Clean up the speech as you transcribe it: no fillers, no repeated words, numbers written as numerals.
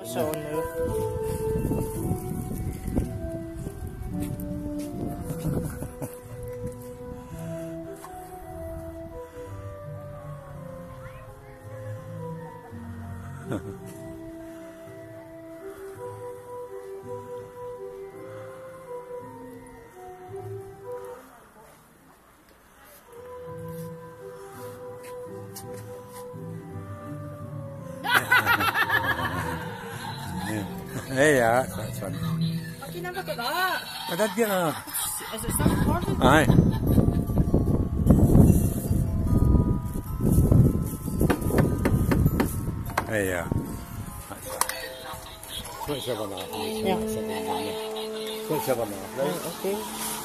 Så nu. Ja, sådan. Okay, dann wird da. Ja, das geht noch. Also ist das Portion? Nej. Ja. Så er det bare. Ja. Så er det bare. Okay.